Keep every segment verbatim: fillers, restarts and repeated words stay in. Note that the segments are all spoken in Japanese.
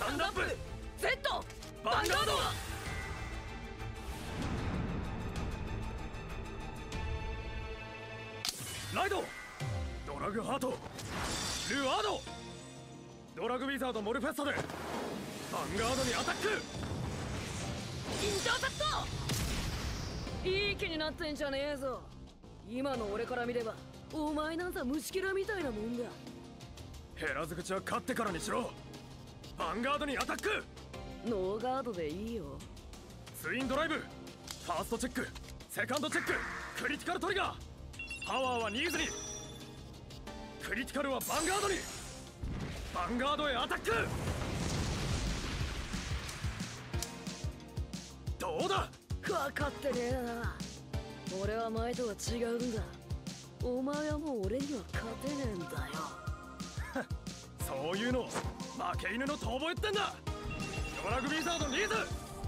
タンドアップ Z ヴァンガード。ライドドラグハートルアードドラグウィザードモルフェスタでヴァンガードにアタック。 インターセプト。いい気になってんじゃねえぞ。今の俺から見ればお前なんざ虫けらみたいなもんだ。 減らず口は勝ってからにしろ。ヴァンガードにアタック。 ノーガードでいいよ。 ツインドライブファーストチェックセカンドチェッククリティカルトリガー。パワーはニーズにクリティカルはヴァンガードに。ヴァンガードへアタック。どうだ。 分かってねえな。俺は前とは違うんだ。お前はもう俺には勝てねえんだよ。 そういうの負け犬の遠吠えってんだ。ドラグウィザードニーズガー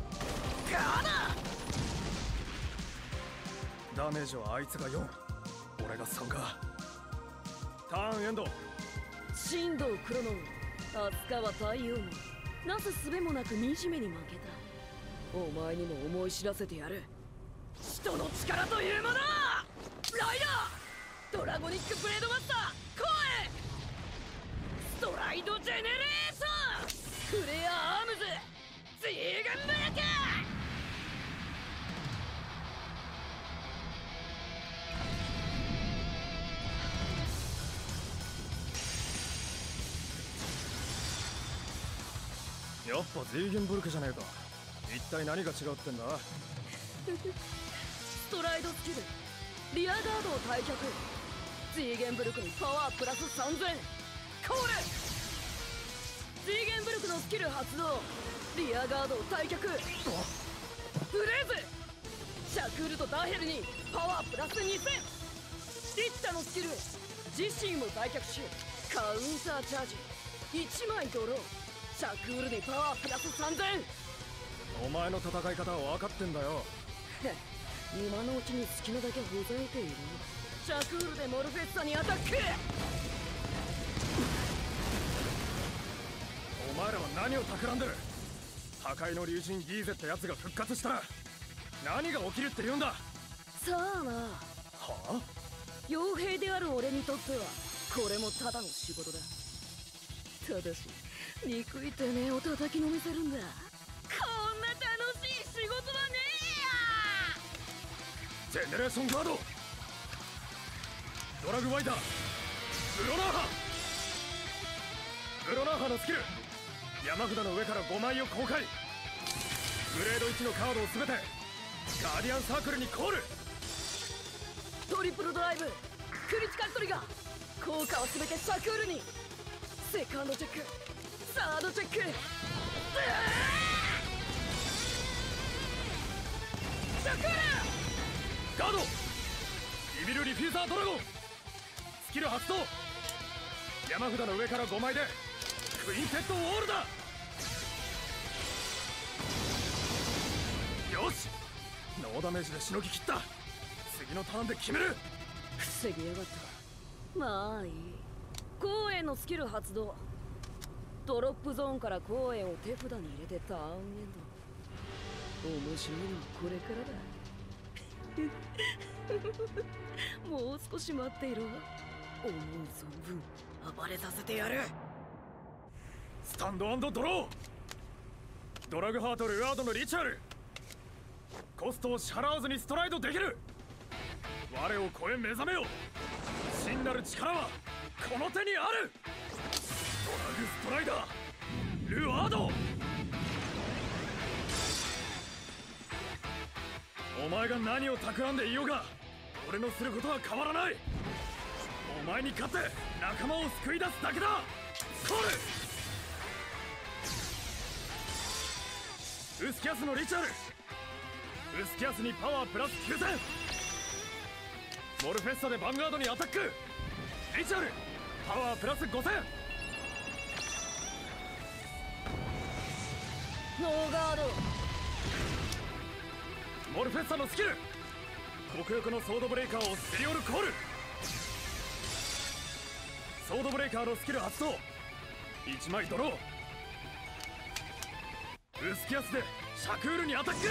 ダ。ダメージはあいつがよん俺がさんか。ターンエンド。 神道クロノン飛鳥は太陽もなすすべもなく惨めに負けた。お前にも思い知らせてやる。人の力というもの。ライダードラゴニックブレードマスター来い。ストライドジェネレーションフレアアームズツイーガンブレーカー。やっぱゼーゲンブルクじゃねえか。一体何が違うってんだ。 ストライドスキルリアガードを退却。ゼーゲンブルクにパワープラスさんぜん。コールゼーゲンブルクのスキル発動。リアガードを退却。フレーズシャクールとダーヘルにパワープラスにせん。リッタのスキル自身も退却しカウンターチャージいちまいドロー。シャクールにパワープラスさんぜん。 お前の戦い方は分かってんだよ。 今のうちに好きなだけほざいている。シャクールでモルフェッサにアタック。 お前らは何を企んでる。破壊の竜神ギーゼってやつが復活したら何が起きるって言うんだ。 さあな。はあ傭兵である俺にとってはこれもただの仕事だ。ただし憎いてめえを叩きのめせるんだ。こんな楽しい仕事はねえや。ジェネレーションガードドラグワイダーブロナーハブロナーハのスキル山札の上からごまいを公開。グレードいちのカードを全てガーディアンサークルにコール。 トリプルドライブクリティカルトリガー効果を全てシャクールに。セカンドチェックサードチェック。シャクールガードビビルリフューザードラゴンスキル発動。山札の上からごまいでクインテッドウォールだ。よしノーダメージでしのぎきった。次のターンで決める。 防ぎやがった。まあいい。光炎のスキル発動。ドロップゾーンから光炎を手札に入れてターンエンド。面白いのはこれからだ。もう少し待っていろ。思う存分暴れさせてやる。 スタンド&ドロードラグハートルアードのリチュアルコストを支払わずにストライドできる。我を超え目覚めよ。真なる力はこの手にある。ドラグストライダールアード。お前が何を企んでいようが俺のすることは変わらない。お前に勝って仲間を救い出すだけだ。コールウスキャスのリチュアルウスキャスにパワープラスきゅうせん。モルフェッサでヴァンガードにアタック。リチュアルパワープラスごせん。 ノーガードモルフェッサのスキル極欲のソードブレイカーをステリオルコール。ソードブレイカーのスキル発動いちまいドロー。 薄気圧でシャクールにアタック。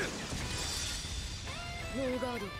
ノーガード。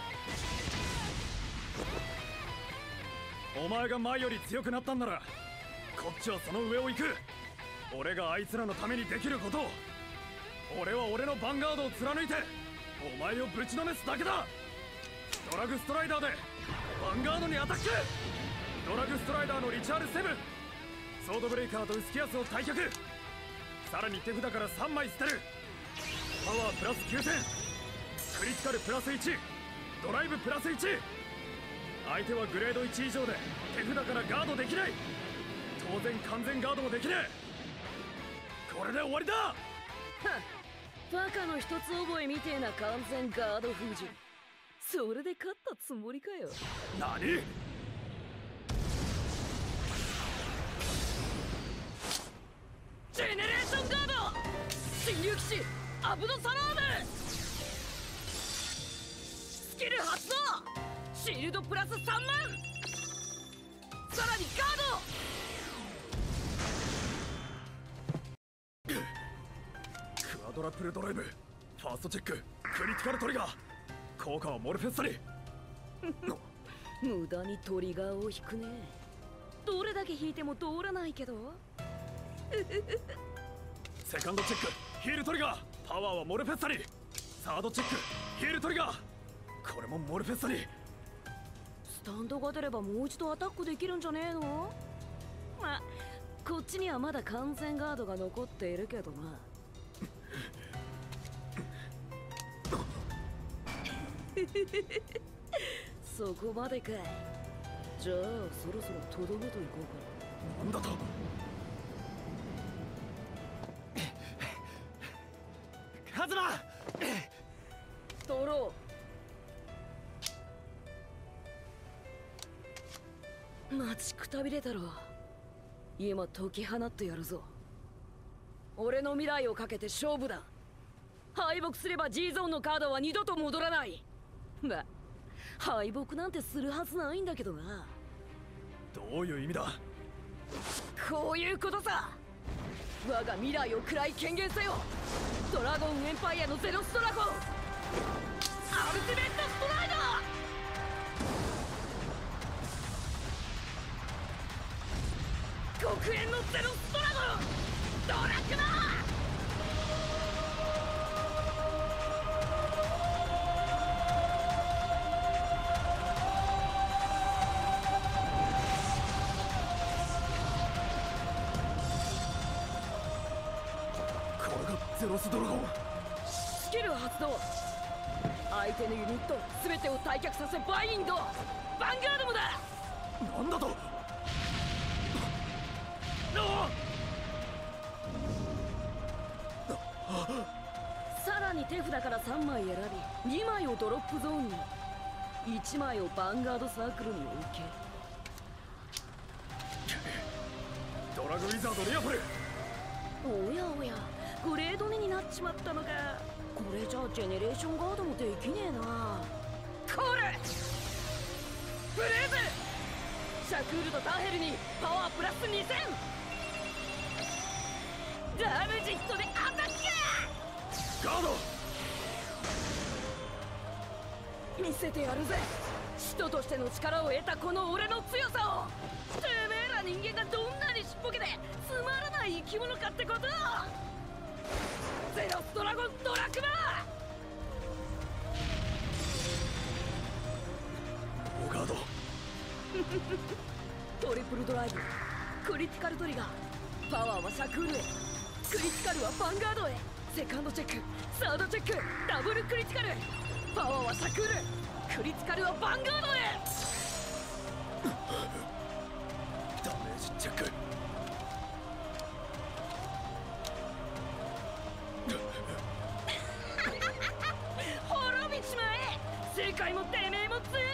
お前が前より強くなったんならこっちはその上を行く。俺があいつらのためにできることを、俺は俺のヴァンガードを貫いてお前をぶちのめすだけだ。ドラグストライダーでヴァンガードにアタック。ドラグストライダーのリチャールセブン、ソードブレイカーと薄気圧を退却。さらに手札からさんまい捨てる。パワープラスきゅうてん、クリティカルプラスいち、ドライブプラスいち。相手はグレードいち以上で手札からガードできない。当然完全ガードもできねえ。これで終わりだ。 はっ、バカの一つ覚えみてえな完全ガード封じ。それで勝ったつもりかよ。 何？ ジェネレーションガード、侵入騎士アブドサラーム。スキル発動、シールドプラスさんまん。さらにガード。 クアドラプルドライブ、ファーストチェック、クリティカルトリガー。効果はモルフェッサに。 無駄にトリガーを引くね。どれだけ引いても通らないけど。 セカンドチェック、ヒールトリガー。パワーはモルフェッサに。サードチェック、ヒールトリガー。これもモルフェッサに。 スタンドが出ればもう一度アタックできるんじゃねえの？ま、こっちにはまだ完全ガードが残っているけどな。そこまでかい。じゃあそろそろとどめといこうか。 なんだと？カズマ！ トロー、待ちくたびれたろ。今解き放ってやるぞ。俺の未来をかけて勝負だ。敗北すれば G ゾーンのカードは二度と戻らない。ま、敗北なんてするはずないんだけどな。 どういう意味だ？ こういうことさ。我が未来を食らい権限せよ。ドラゴンエンパイアのゼロストラゴン、アルティメットストライド、極限のゼロストラゴン、ドラクマ。 ゼロスドラゴン。 スキル発動、相手のユニット全てを退却させバインド、ヴァンガードもだ。 なんだと？ さらに手札からさんまい選び、にまいをドロップゾーンに、いちまいをヴァンガードサークルに置け。 ドラグウィザードリアプル。 おやおや、グレードにになっちまったのか。これじゃあジェネレーションガードもできねえな。コールブレーズ、シャクールとターヘルにパワープラスにせん。ダメジットでアタック。 ガード見せてやるぜ。使徒としての力を得たこの俺の強さを。てめえら人間がどんなにちっぽけでつまらない生き物かってことを。ゼロスドラゴンドラクマ。 オーガード。 トリプルドライブ、クリティカルトリガー。パワーはシャクールへ、クリティカルはヴァンガードへ。セカンドチェック、サードチェック、ダブルクリティカル。パワーはシャクール、クリティカルはヴァンガードへ。 ダメージチェック。 滅びちまえ。世界もてめえも強